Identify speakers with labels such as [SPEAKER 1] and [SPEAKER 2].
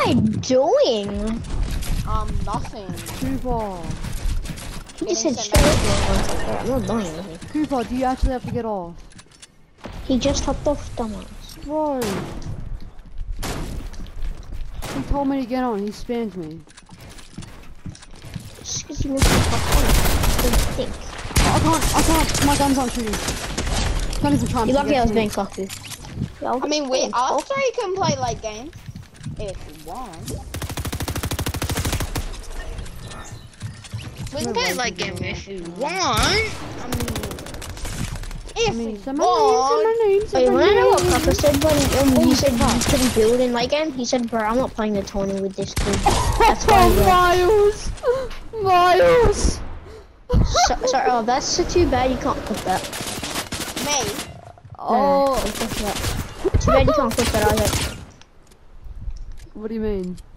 [SPEAKER 1] I doing?
[SPEAKER 2] Nothing.
[SPEAKER 3] Cooper.
[SPEAKER 1] He just said straight up. I'm not doing anything.
[SPEAKER 3] Cooper, do you actually have to get off?
[SPEAKER 1] He just hopped off, dumbass.
[SPEAKER 3] Bro. He told me to get on, he spammed me.
[SPEAKER 1] Just because he wants to fuck on. Don't think.
[SPEAKER 3] I can't, my guns aren't shooting. Can't even try and
[SPEAKER 1] You're lucky I was
[SPEAKER 3] me.
[SPEAKER 1] being cocky. Yeah,
[SPEAKER 2] I mean, I'll say you can play like games if you want. We can play like game if you want. If you want.
[SPEAKER 1] Wait, when I know what Papa said when he said he couldn't build in late game, he said, bro, I'm not playing the tourney with this kid. That's why
[SPEAKER 3] Myles! Myles!
[SPEAKER 1] Sorry, oh, that's too bad you can't put that.
[SPEAKER 2] Me?
[SPEAKER 3] Oh.
[SPEAKER 1] Too bad you can't put that either.
[SPEAKER 3] What do you mean?